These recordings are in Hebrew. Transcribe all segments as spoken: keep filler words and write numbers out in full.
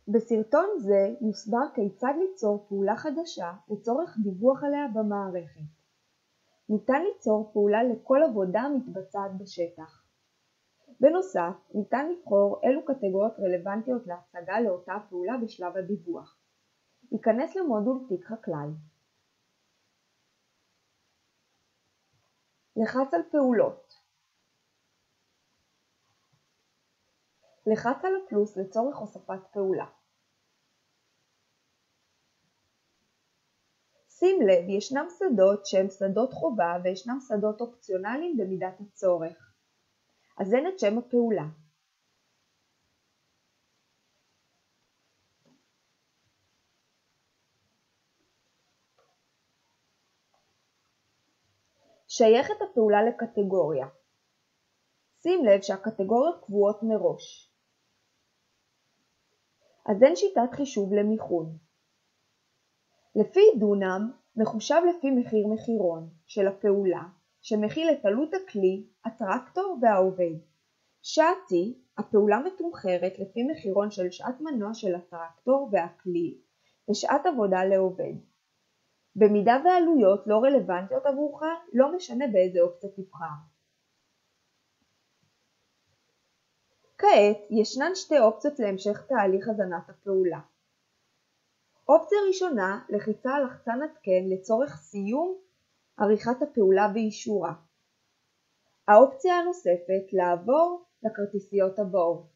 בסרטון זה יוסבר כיצד ליצור פעולה חדשה לצורך דיווח עליה במערכת. ניתן ליצור פעולה לכל עבודה המתבצעת בשטח. בנוסף, ניתן לבחור אילו קטגוריות רלוונטיות להצגה לאותה פעולה בשלב הדיווח. ייכנס למודול תיק חקלאי. לחץ על פעולות. לחץ על הפלוס לצורך הוספת פעולה. שים לב, ישנם שדות שהם שדות חובה וישנם שדות אופציונליים במידת הצורך. אזן את שם הפעולה. שייך את הפעולה לקטגוריה. שים לב שהקטגוריות קבועות מראש. אזן שיטת חישוב למיכון. לפי דונם מחושב לפי מחיר מחירון של הפעולה שמכיל את עלות הכלי, הטרקטור והעובד. שעתי, הפעולה מתומחרת לפי מחירון של שעת מנוע של הטרקטור והכלי ושעת עבודה לעובד. במידה והעלויות לא רלוונטיות עבורך, לא משנה באיזה אופציה תבחר. כעת ישנן שתי אופציות להמשך תהליך הזנת הפעולה. אופציה ראשונה, לחיצה על לחצן התקן לצורך סיום עריכת הפעולה ואישורה. האופציה הנוספת, לעבור לכרטיסיות הבאות.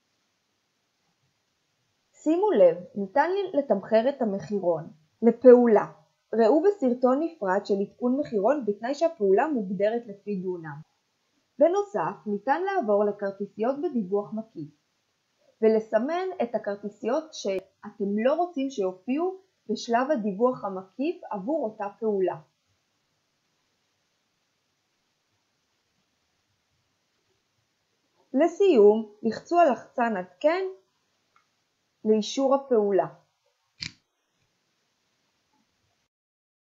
שימו לב, ניתן לתמחר את המחירון לפעולה. ראו בסרטון נפרד של עדכון מחירון בתנאי שהפעולה מוגדרת לפי דונם. בנוסף, ניתן לעבור לכרטיסיות בדיווח מקיף ולסמן את הכרטיסיות שאתם לא רוצים שיופיעו בשלב הדיווח המקיף עבור אותה פעולה. לסיום, לחצו על לחצן התקן לאישור הפעולה.